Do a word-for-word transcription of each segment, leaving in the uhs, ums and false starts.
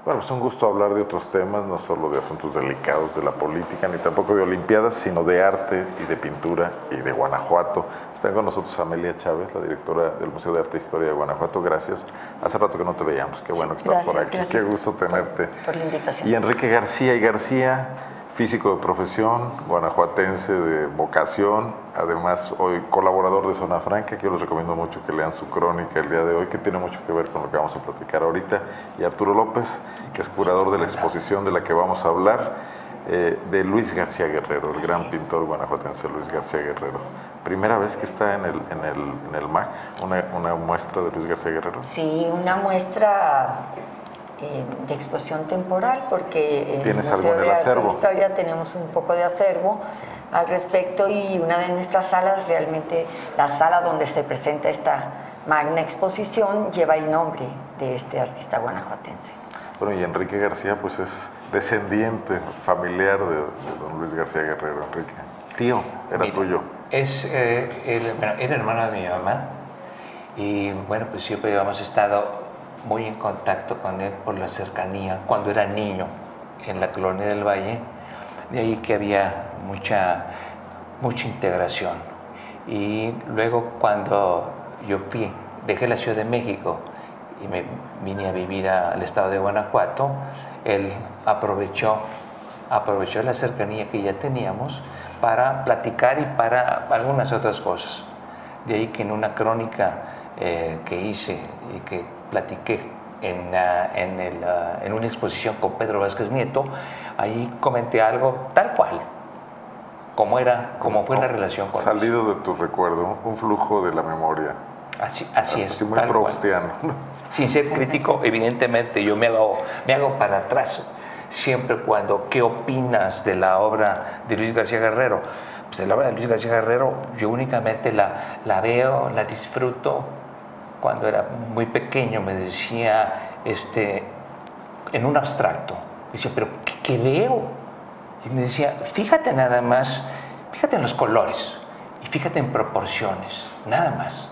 Bueno, pues un gusto hablar de otros temas, no solo de asuntos delicados de la política, ni tampoco de Olimpiadas, sino de arte y de pintura y de Guanajuato. Está con nosotros Amelia Chávez, la directora del Museo de Arte e Historia de Guanajuato. Gracias. Hace rato que no te veíamos, qué bueno que estás gracias, por aquí, gracias qué gusto tenerte. Por, por la invitación. Y Enrique García y García, físico de profesión, guanajuatense de vocación, además hoy colaborador de Zona Franca, que yo les recomiendo mucho que lean su crónica el día de hoy, que tiene mucho que ver con lo que vamos a platicar ahorita, y Arturo López, que es curador de la exposición de la que vamos a hablar, eh, de Luis García Guerrero, el gran pintor guanajuatense Luis García Guerrero. Primera vez que está en el, en el, en el M A C, una, una muestra de Luis García Guerrero. Sí, una muestra Eh, de exposición temporal, porque en ¿Tienes el algo Museo en el de Arte acervo? e Historia tenemos un poco de acervo sí. al respecto, y una de nuestras salas, realmente la sala donde se presenta esta magna exposición, lleva el nombre de este artista guanajuatense. Bueno, y Enrique García pues es descendiente familiar de, de don Luis García Guerrero. Enrique, tío, era Mira, tuyo. Es, eh, el, bueno, era hermano de mi mamá, y bueno, pues siempre habíamos estado muy en contacto con él por la cercanía cuando era niño en la Colonia del Valle, de ahí que había mucha, mucha integración. Y luego cuando yo fui, dejé la Ciudad de México y me vine a vivir al estado de Guanajuato, él aprovechó, aprovechó la cercanía que ya teníamos para platicar y para algunas otras cosas. De ahí que en una crónica eh, que hice y que platiqué en, uh, en, el, uh, en una exposición con Pedro Vázquez Nieto, ahí comenté algo tal cual, como era, como fue la relación con Salido Luis. de tu recuerdo, un flujo de la memoria. Así, así es. Así muy proustiano. Sin ser crítico, evidentemente, yo me hago, me hago para atrás siempre cuando, ¿qué opinas de la obra de Luis García Guerrero? Pues de la obra de Luis García Guerrero yo únicamente la, la veo, la disfruto. Cuando era muy pequeño me decía, este, en un abstracto, me decía, ¿pero qué, qué veo? Y me decía, fíjate nada más, fíjate en los colores y fíjate en proporciones, nada más.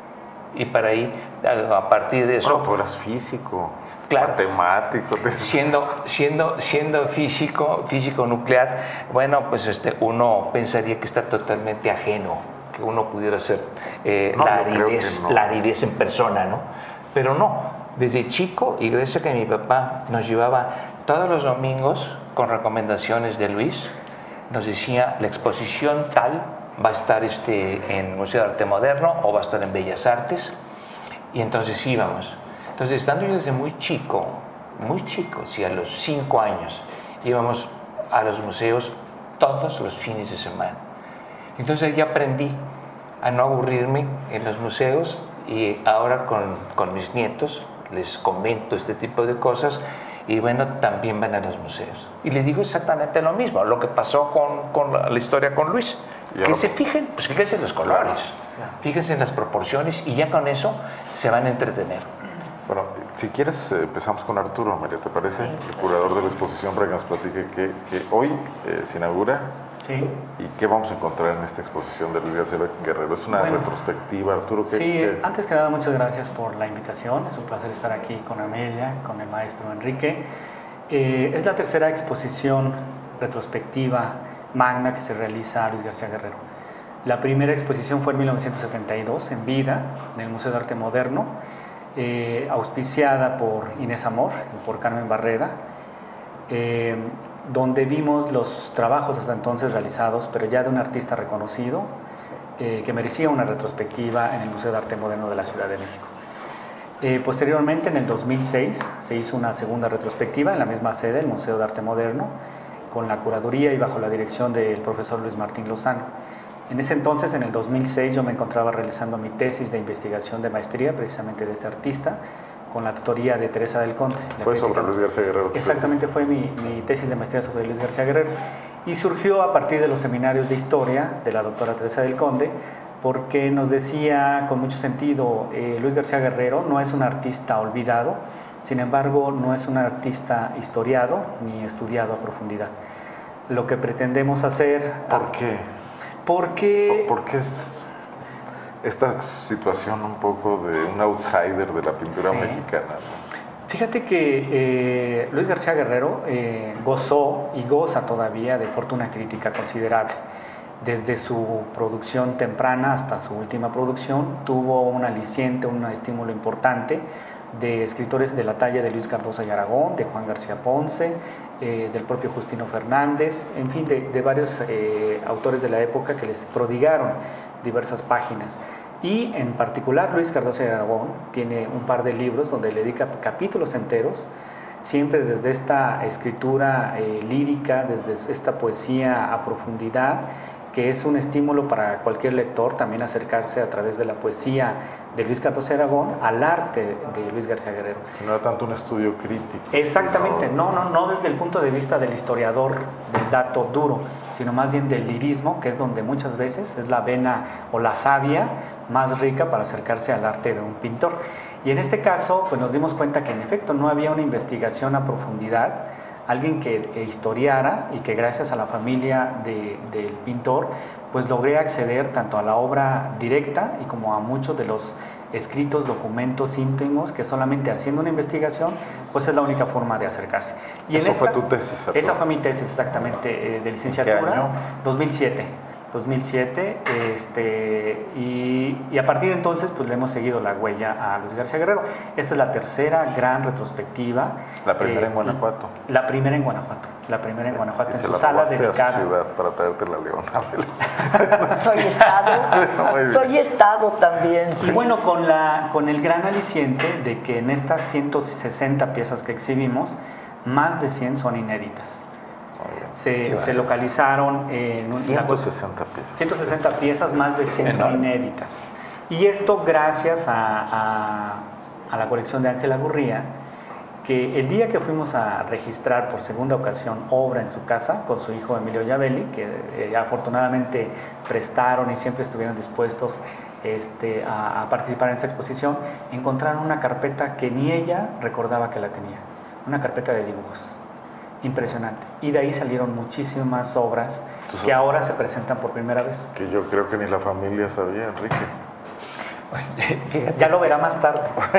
Y para ahí, a, a partir de eso... Bueno, tú eras físico, claro, matemático. Te... Siendo, siendo, siendo físico, físico nuclear, bueno, pues este, uno pensaría que está totalmente ajeno, que uno pudiera ser eh, no, la, aridez, no. la aridez en persona, ¿no? Pero no, desde chico, y gracias a que mi papá nos llevaba todos los domingos con recomendaciones de Luis, nos decía, la exposición tal va a estar este, en el Museo de Arte Moderno o va a estar en Bellas Artes, y entonces íbamos. Entonces, estando yo desde muy chico, muy chico, sí, a los cinco años, íbamos a los museos todos los fines de semana. Entonces ya aprendí a no aburrirme en los museos, y ahora con, con mis nietos les comento este tipo de cosas, y bueno, también van a los museos. Y les digo exactamente lo mismo, lo que pasó con, con la, la historia con Luis. Que no, se fijen, pues fíjense en los colores, claro, fíjense en las proporciones, y ya con eso se van a entretener. Bueno, si quieres empezamos con Arturo, María, ¿te parece? Sí, el curador sí. de la exposición, para que nos platique que, que hoy eh, se inaugura. Sí. ¿Y qué vamos a encontrar en esta exposición de Luis García Guerrero? ¿Es una bueno, retrospectiva, Arturo? ¿qué, sí, qué? antes que nada, muchas gracias por la invitación. Es un placer estar aquí con Amelia, con el maestro Enrique. Eh, es la tercera exposición retrospectiva magna que se realiza a Luis García Guerrero. La primera exposición fue en mil novecientos setenta y dos, en vida, en el Museo de Arte Moderno, eh, auspiciada por Inés Amor y por Carmen Barreda, eh, donde vimos los trabajos hasta entonces realizados, pero ya de un artista reconocido, eh, que merecía una retrospectiva en el Museo de Arte Moderno de la Ciudad de México. Eh, posteriormente, en el dos mil seis, se hizo una segunda retrospectiva en la misma sede, el Museo de Arte Moderno, con la curaduría y bajo la dirección del profesor Luis Martín Lozano. En ese entonces, en el dos mil seis, yo me encontraba realizando mi tesis de investigación de maestría, precisamente de este artista, con la tutoría de Teresa del Conde. Fue sobre Luis García Guerrero. Exactamente, fue mi, mi tesis de maestría sobre Luis García Guerrero. Y surgió a partir de los seminarios de historia de la doctora Teresa del Conde, porque nos decía con mucho sentido, eh, Luis García Guerrero no es un artista olvidado, sin embargo no es un artista historiado ni estudiado a profundidad. Lo que pretendemos hacer... ¿Por qué? Porque... ¿Por, porque es esta situación un poco de un outsider de la pintura sí. mexicana, ¿no? Fíjate que eh, Luis García Guerrero eh, gozó y goza todavía de fortuna crítica considerable. Desde su producción temprana hasta su última producción, tuvo un aliciente, un estímulo importante de escritores de la talla de Luis Cardoso y Aragón, de Juan García Ponce, eh, del propio Justino Fernández, en fin, de, de varios eh, autores de la época que les prodigaron diversas páginas. Y en particular Luis Cardoso y Aragón tiene un par de libros donde le dedica capítulos enteros, siempre desde esta escritura eh, lírica, desde esta poesía a profundidad, que es un estímulo para cualquier lector también acercarse a través de la poesía de Luis Cardoso y Aragón al arte de Luis García Guerrero. No era tanto un estudio crítico. Exactamente, sino... no, no, no desde el punto de vista del historiador, del dato duro, sino más bien del lirismo, que es donde muchas veces es la vena o la savia más rica para acercarse al arte de un pintor. Y en este caso, pues nos dimos cuenta que en efecto no había una investigación a profundidad, alguien que historiara, y que gracias a la familia de, del pintor pues logré acceder tanto a la obra directa y como a muchos de los escritos, documentos íntimos que solamente haciendo una investigación pues es la única forma de acercarse. Y ¿Eso en esta, fue tu tesis? ¿Cierto? Esa fue mi tesis exactamente, eh, de licenciatura. ¿Qué año? dos mil siete. dos mil siete, este, y, y a partir de entonces pues le hemos seguido la huella a Luis García Guerrero. Esta es la tercera gran retrospectiva. La primera eh, en Guanajuato. La primera en Guanajuato, la primera en Guanajuato, y en se su la sala robaste dedicada. A su ciudad para traerte la Leona. Soy Estado, soy Estado también. Y Sí. bueno, con, la, con el gran aliciente de que en estas ciento sesenta piezas que exhibimos, más de cien son inéditas. Se, se localizaron en un, ciento sesenta piezas. ciento sesenta piezas, más de cien son inéditas. Y esto gracias a, a, a la colección de Ángela Gurría, que el día que fuimos a registrar por segunda ocasión obra en su casa con su hijo Emilio Yavelli, que eh, afortunadamente prestaron y siempre estuvieron dispuestos este, a, a participar en esta exposición, encontraron una carpeta que ni ella recordaba que la tenía, una carpeta de dibujos. Impresionante. Y de ahí salieron muchísimas obras Entonces, que ahora se presentan por primera vez. Que yo creo que ni la familia sabía, Enrique. Fíjate. Ya lo verá más tarde.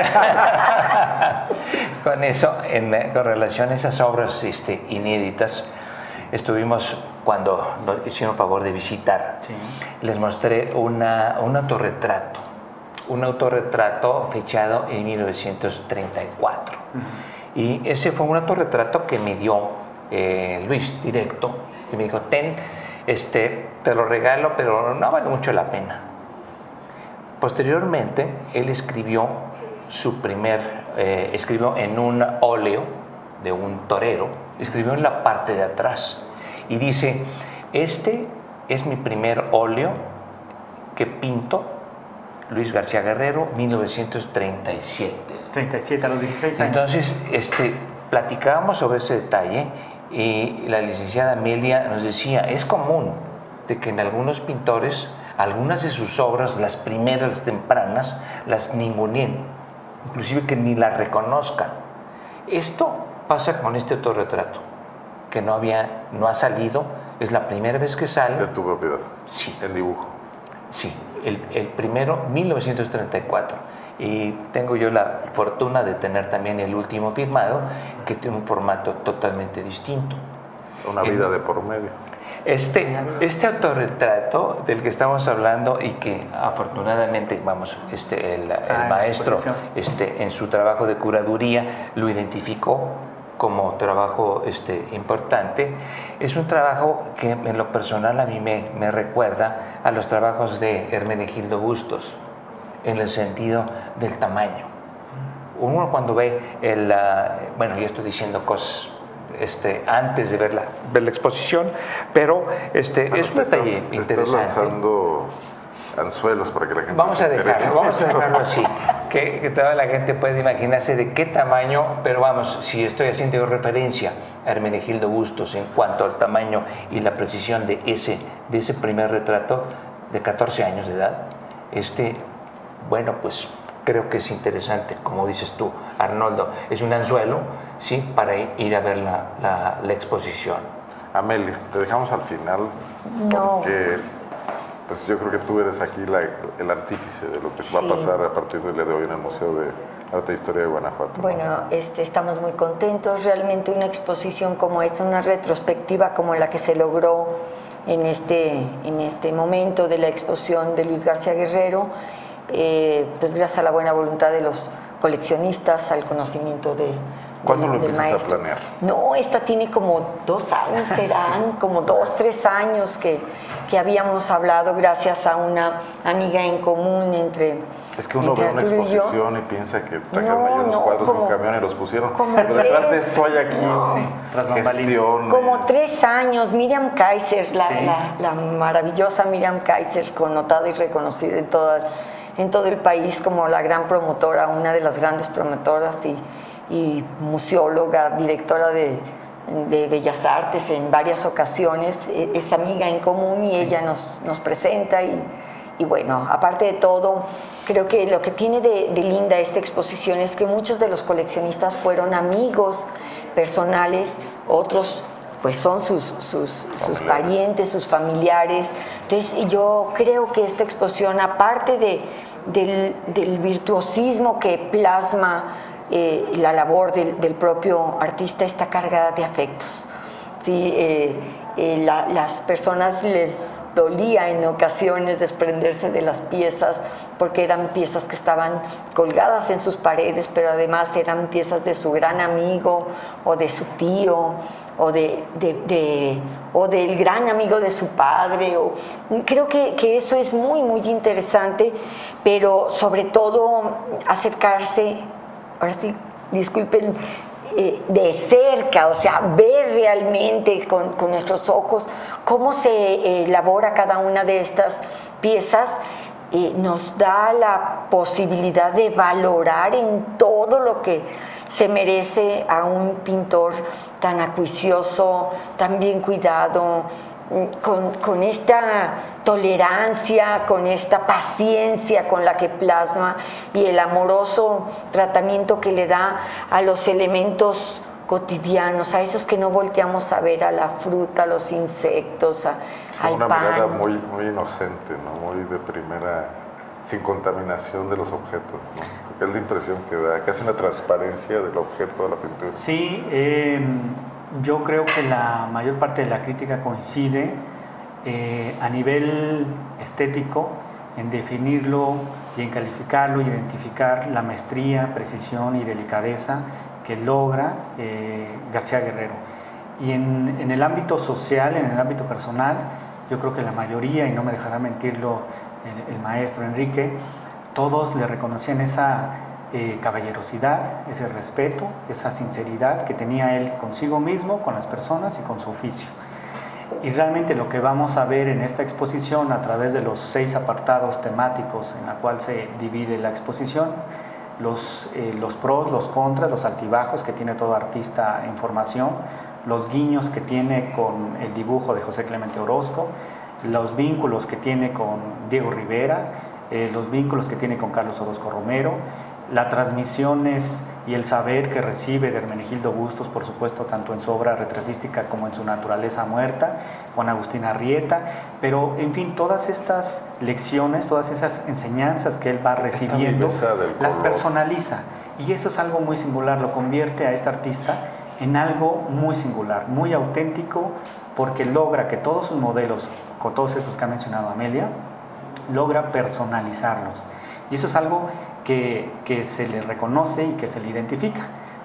Con eso, en, con relación a esas obras este, inéditas, estuvimos, cuando nos hicieron favor de visitar, sí. les mostré una, un autorretrato, un autorretrato fechado en mil novecientos treinta y cuatro. Uh-huh. Y ese fue un autorretrato que me dio eh, Luis directo, que me dijo, ten, este, te lo regalo, pero no vale mucho la pena. Posteriormente, él escribió su primer, eh, escribió en un óleo de un torero, escribió en la parte de atrás y dice, este es mi primer óleo que pinto, Luis García Guerrero, mil novecientos treinta y siete. treinta y siete, a los dieciséis años. Entonces, este, platicábamos sobre ese detalle y la licenciada Amelia nos decía, es común de que en algunos pintores, algunas de sus obras, las primeras, las tempranas, las ninguneen, inclusive que ni las reconozcan. Esto pasa con este autorretrato, que no, había, no ha salido, es la primera vez que sale. De tu propiedad. Sí. En dibujo. Sí, el, el primero, mil novecientos treinta y cuatro. Y tengo yo la fortuna de tener también el último firmado, que tiene un formato totalmente distinto. Una vida el, de por medio. Este, este autorretrato del que estamos hablando y que afortunadamente, vamos, este, el, el maestro este, en su trabajo de curaduría lo identificó como trabajo este, importante, es un trabajo que en lo personal a mí me, me recuerda a los trabajos de Hermenegildo Bustos, en el sentido del tamaño. Uno cuando ve el, uh, bueno, yo estoy diciendo cosas este, antes de ver la, ver la exposición, pero este, bueno, es un detalle estás, interesante. Estás lanzando anzuelos para que la gente vamos se a dejarlo, vamos a dejarlo así, que, que toda la gente puede imaginarse de qué tamaño, pero vamos, si estoy haciendo referencia a Hermenegildo Bustos en cuanto al tamaño y la precisión de ese, de ese primer retrato de catorce años de edad, este, bueno, pues creo que es interesante, como dices tú, Arnoldo, es un anzuelo, sí, para ir a ver la, la, la exposición. Amelia, te dejamos al final, no. porque pues yo creo que tú eres aquí la, el artífice de lo que sí. va a pasar a partir del día de hoy en el Museo de Arte e Historia de Guanajuato. Bueno, este, estamos muy contentos. Realmente una exposición como esta, una retrospectiva como la que se logró en este, en este momento de la exposición de Luis García Guerrero, eh, pues gracias a la buena voluntad de los coleccionistas, al conocimiento de ¿Cuándo del, lo empiezas maestro. a planear? No, esta tiene como dos años, serán como dos, tres años que, que habíamos hablado gracias a una amiga en común entre Es que uno ve una Arturo y yo. exposición y, piensa que trajeron No, ahí unos no, cuadros como- en un camión y los pusieron. como Pero detrás de tres. esto hay aquí Sí, tras bambalinas. gestiones. Como tres años, Miriam Kaiser, la, Sí. la, la maravillosa Miriam Kaiser, connotada y reconocida en, toda, en todo el país como la gran promotora, una de las grandes promotoras y, y museóloga, directora de, de Bellas Artes en varias ocasiones, e- es amiga en común y ella nos, nos presenta y, y bueno, aparte de todo, creo que lo que tiene de, de linda esta exposición es que muchos de los coleccionistas fueron amigos personales, otros pues son sus, sus, sus parientes, sus familiares. Entonces yo creo que esta exposición, aparte de, del, del virtuosismo que plasma eh, la labor del, del propio artista, está cargada de afectos. Sí, eh, eh, la, las personas les dolía en ocasiones desprenderse de las piezas porque eran piezas que estaban colgadas en sus paredes, pero además eran piezas de su gran amigo o de su tío o, de, de, de, o del gran amigo de su padre. O, creo que, que eso es muy, muy interesante, pero sobre todo acercarse, ahora sí, disculpen, Eh, de cerca, o sea, ver realmente con, con nuestros ojos cómo se eh, elabora cada una de estas piezas, eh, nos da la posibilidad de valorar en todo lo que se merece a un pintor tan acuicioso, tan bien cuidado, con, con esta tolerancia, con esta paciencia con la que plasma y el amoroso tratamiento que le da a los elementos cotidianos, a esos que no volteamos a ver, a la fruta, a los insectos, a, al una pan. mirada muy, muy inocente, ¿no? Muy de primera, sin contaminación de los objetos, ¿no? Es la impresión que da, casi una transparencia del objeto de la pintura. Sí, eh, yo creo que la mayor parte de la crítica coincide eh, a nivel estético en definirlo y en calificarlo, identificar la maestría, precisión y delicadeza que logra eh, García Guerrero. Y en, en el ámbito social, en el ámbito personal, yo creo que la mayoría, y no me dejará mentirlo el, el maestro Enrique, todos le reconocían esa eh, caballerosidad, ese respeto, esa sinceridad que tenía él consigo mismo, con las personas y con su oficio. Y realmente lo que vamos a ver en esta exposición a través de los seis apartados temáticos en la cual se divide la exposición, los, eh, los pros, los contras, los altibajos que tiene todo artista en formación, los guiños que tiene con el dibujo de José Clemente Orozco, los vínculos que tiene con Diego Rivera, eh, los vínculos que tiene con Carlos Orozco Romero, las transmisiones y el saber que recibe de Hermenegildo Bustos, por supuesto, tanto en su obra retratística como en su Naturaleza Muerta, con Agustín Arrieta, pero en fin, todas estas lecciones, todas esas enseñanzas que él va recibiendo, las personaliza, y eso es algo muy singular, lo convierte a este artista en algo muy singular, muy auténtico, porque logra que todos sus modelos, con todos estos que ha mencionado Amelia, logra personalizarlos, y eso es algo que, que se le reconoce y que se le identifica.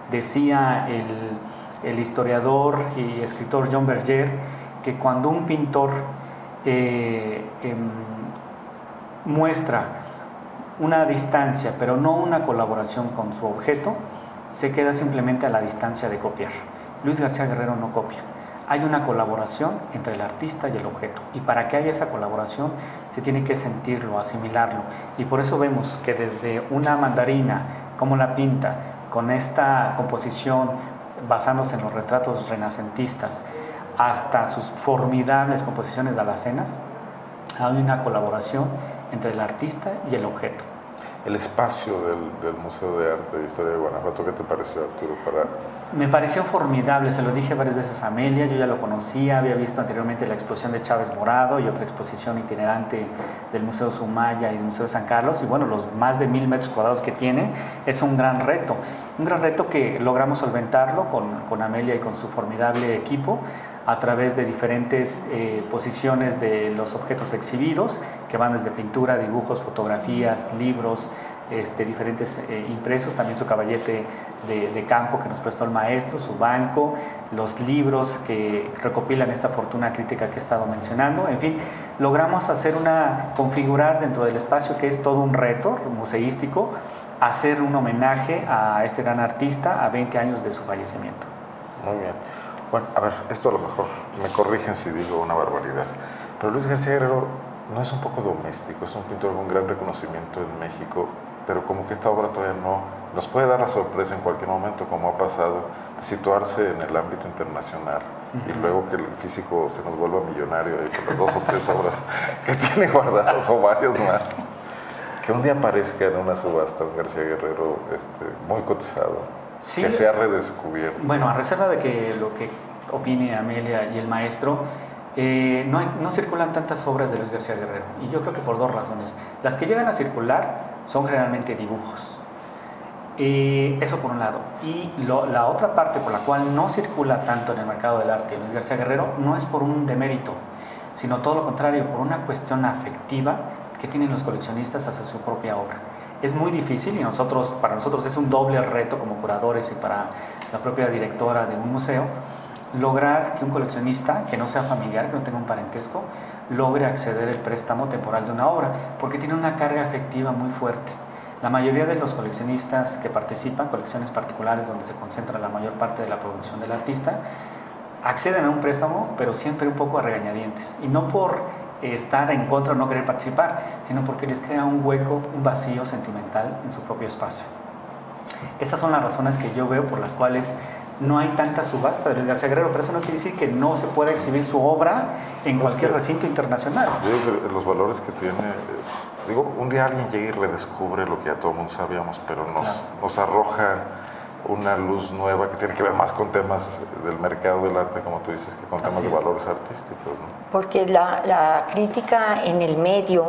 Decía el, el historiador y escritor John Berger que cuando un pintor eh, eh, muestra una distancia, pero no una colaboración con su objeto, se queda simplemente a la distancia de copiar. Luis García Guerrero no copia. Hay una colaboración entre el artista y el objeto, y para que haya esa colaboración se tiene que sentirlo, asimilarlo, y por eso vemos que desde una mandarina, como la pinta, con esta composición basándose en los retratos renacentistas, hasta sus formidables composiciones de alacenas, hay una colaboración entre el artista y el objeto. El espacio del, del Museo de Arte e Historia de Guanajuato, ¿qué te pareció, Arturo, para Me pareció formidable, se lo dije varias veces a Amelia, yo ya lo conocía, había visto anteriormente la exposición de Chávez Morado y otra exposición itinerante del Museo Sumaya y del Museo de San Carlos, y bueno, los más de mil metros cuadrados que tiene, es un gran reto, un gran reto que logramos solventarlo con, con Amelia y con su formidable equipo a través de diferentes eh, posiciones de los objetos exhibidos, que van desde pintura, dibujos, fotografías, libros, Este, diferentes eh, impresos, también su caballete de, de campo que nos prestó el maestro, su banco, los libros que recopilan esta fortuna crítica que he estado mencionando. En fin, logramos hacer una, configurar dentro del espacio, que es todo un reto museístico, hacer un homenaje a este gran artista a veinte años de su fallecimiento. Muy bien. Bueno, a ver, esto a lo mejor me corrigen si digo una barbaridad, pero Luis García Guerrero no es un poco doméstico, es un pintor con gran reconocimiento en México, pero como que esta obra todavía no nos puede dar la sorpresa en cualquier momento, como ha pasado, de situarse en el ámbito internacional uh-huh. y luego que el físico se nos vuelva millonario ahí con las dos o tres obras que tiene guardadas o varios más. Que un día aparezca en una subasta un García Guerrero este, muy cotizado, sí, que se ha redescubierto. Bueno, a reserva de que lo que opine Amelia y el maestro, Eh, no, hay, no circulan tantas obras de Luis García Guerrero, y yo creo que por dos razones. Las que llegan a circular son generalmente dibujos, eh, eso por un lado, y lo, la otra parte por la cual no circula tanto en el mercado del arte Luis García Guerrero no es por un demérito, sino todo lo contrario, por una cuestión afectiva que tienen los coleccionistas hacia su propia obra. Es muy difícil, y nosotros, para nosotros es un doble reto como curadores y para la propia directora de un museo, lograr que un coleccionista que no sea familiar, que no tenga un parentesco, logre acceder al préstamo temporal de una obra, porque tiene una carga afectiva muy fuerte. La mayoría de los coleccionistas que participan, colecciones particulares donde se concentra la mayor parte de la producción del artista, acceden a un préstamo, pero siempre un poco a regañadientes, y no por eh, estar en contra o no querer participar, sino porque les crea un hueco, un vacío sentimental en su propio espacio. Esas son las razones que yo veo por las cuales no hay tanta subasta de Luis García Guerrero, pero eso no quiere decir que no se pueda exhibir su obra en no, cualquier es que, recinto internacional. Digo que los valores que tiene, eh, digo, un día alguien llega y redescubre lo que ya todo el mundo sabíamos, pero nos, claro. nos arroja una luz nueva que tiene que ver más con temas del mercado del arte, como tú dices, que con temas Así de es. valores artísticos, ¿no? Porque la, la crítica en el medio,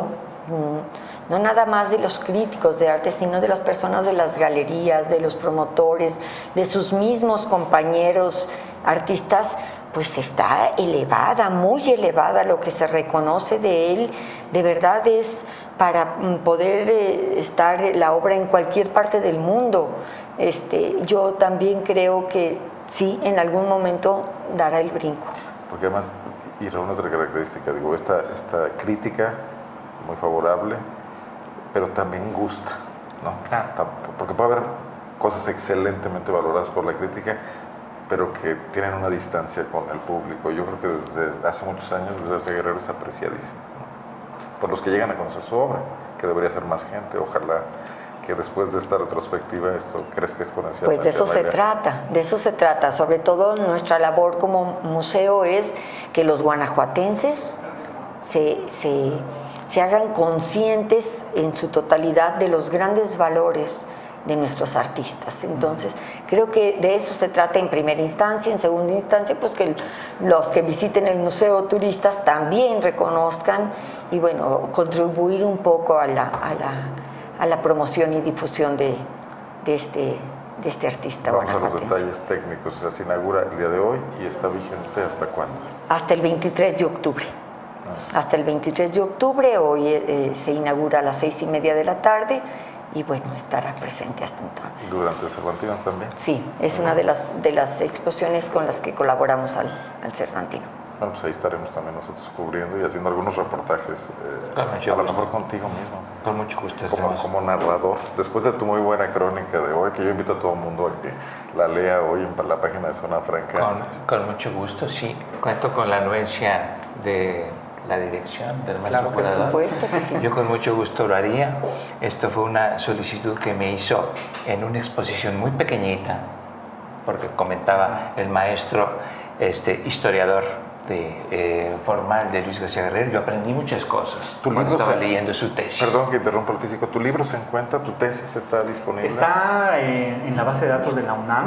no nada más de los críticos de arte, sino de las personas de las galerías, de los promotores, de sus mismos compañeros artistas, pues está elevada, muy elevada. Lo que se reconoce de él, de verdad es para poder eh, estar la obra en cualquier parte del mundo. Este, yo también creo que sí, en algún momento dará el brinco. Porque además, y reúne otra característica, digo, esta, esta crítica muy favorable, pero también gusta, ¿no? Claro. Porque puede haber cosas excelentemente valoradas por la crítica, pero que tienen una distancia con el público. Yo creo que desde hace muchos años Luis García Guerrero es apreciadísimo, ¿no? Por los que llegan a conocer su obra, que debería ser más gente. Ojalá que después de esta retrospectiva esto crezca exponencialmente. Pues de eso se trata, de eso se trata. Sobre todo nuestra labor como museo es que los guanajuatenses se... se se hagan conscientes en su totalidad de los grandes valores de nuestros artistas. Entonces, creo que de eso se trata en primera instancia. En segunda instancia, pues que los que visiten el museo, turistas, también reconozcan y, bueno, contribuir un poco a la, a la, a la promoción y difusión de, de, este, de este artista guanajuatense. Vamos a los detalles técnicos. O sea, se inaugura el día de hoy y está vigente ¿hasta cuándo? Hasta el veintitrés de octubre. Hasta el veintitrés de octubre, hoy eh, se inaugura a las seis y media de la tarde y bueno, estará presente hasta entonces. ¿Durante el Cervantino también? Sí, es una de las, de las exposiciones con las que colaboramos al, al Cervantino. Bueno, pues ahí estaremos también nosotros cubriendo y haciendo algunos reportajes, eh, a lo mejor contigo mismo. Con mucho gusto. Como, como narrador. Después de tu muy buena crónica de hoy, que yo invito a todo el mundo a que la lea hoy en la página de Zona Franca. Con, con mucho gusto, sí. Cuento con la anuencia de la dirección del maestro Por supuesto que sí. Yo con mucho gusto lo haría. Esto fue una solicitud que me hizo en una exposición muy pequeñita, porque comentaba el maestro este, historiador de, eh, formal de Luis García Guerrero. Yo aprendí muchas cosas ¿Tu cuando estaba se, leyendo su tesis. Perdón que interrumpa el físico. ¿Tu libro se encuentra? ¿Tu tesis está disponible? Está eh, en la base de datos de la UNAM.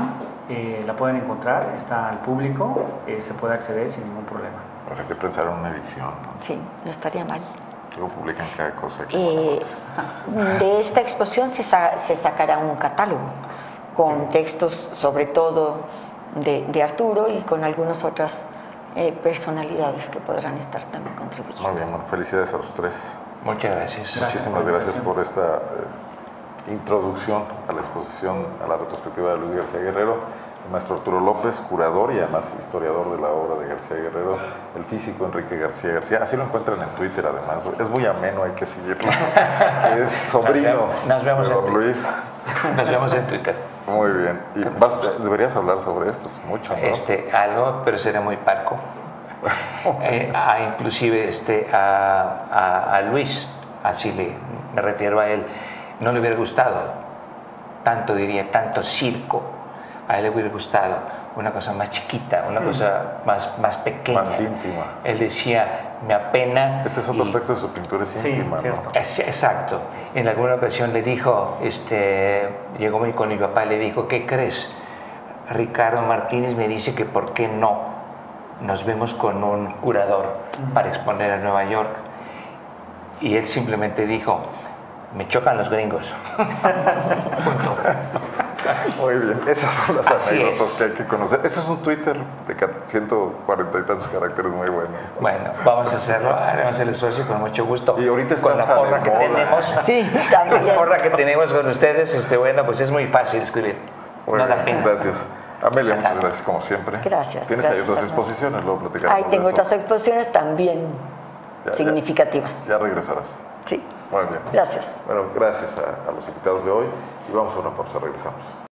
Eh, la pueden encontrar, está al público, eh, se puede acceder sin ningún problema. Habrá que pensar en una edición, ¿no? Sí, no estaría mal. Luego publican cada cosa. Eh, de esta exposición se, sa se sacará un catálogo con sí. textos, sobre todo de, de Arturo, y con algunas otras eh, personalidades que podrán estar también contribuyendo. Muy bien, bueno, felicidades a los tres. Muchas gracias. Muchísimas gracias, gracias por esta eh, introducción a la exposición, a la retrospectiva de Luis García Guerrero. El maestro Arturo López, curador y además historiador de la obra de García Guerrero, el físico Enrique García García. Así lo encuentran en Twitter, además. Es muy ameno, hay que seguirlo. Es sobrino nos vemos, nos vemos de don en Luis. Nos vemos en Twitter. Muy bien. Y vas, deberías hablar sobre esto, es mucho, ¿no? Este, algo, pero será muy parco. eh, a, inclusive este, a, a, a Luis, así le, me refiero a él, no le hubiera gustado tanto, diría, tanto circo. A él le hubiera gustado una cosa más chiquita, una cosa más, más pequeña. Más íntima. Él decía, me apena. Este es otro y... aspecto de su pintura, es sí, íntima, cierto. ¿no? Es, exacto. En alguna ocasión le dijo, este, llegó con mi papá y le dijo, ¿qué crees? Ricardo Martínez me dice que por qué no nos vemos con un curador para exponer en Nueva York. Y él simplemente dijo, me chocan los gringos. Punto. Muy bien, esas son las Así anécdotas es. que hay que conocer. Eso es un Twitter de ciento cuarenta y tantos caracteres, muy bueno. Bueno, vamos a hacerlo, haremos el esfuerzo con mucho gusto. Y ahorita está con la hasta porra de que moda. tenemos. Sí, Con también. la porra que tenemos con ustedes, este, bueno, pues es muy fácil escribir. Muy No da bien, pena. gracias. Amelia, muchas gracias como siempre. Gracias. Tienes gracias, ahí otras Armando. exposiciones, luego platicaremos. Ahí de tengo eso. otras exposiciones también Ya, ya. significativas. Ya regresarás. Sí, Muy bien. gracias. Bueno, gracias a, a los invitados de hoy y vamos a una pausa, regresamos.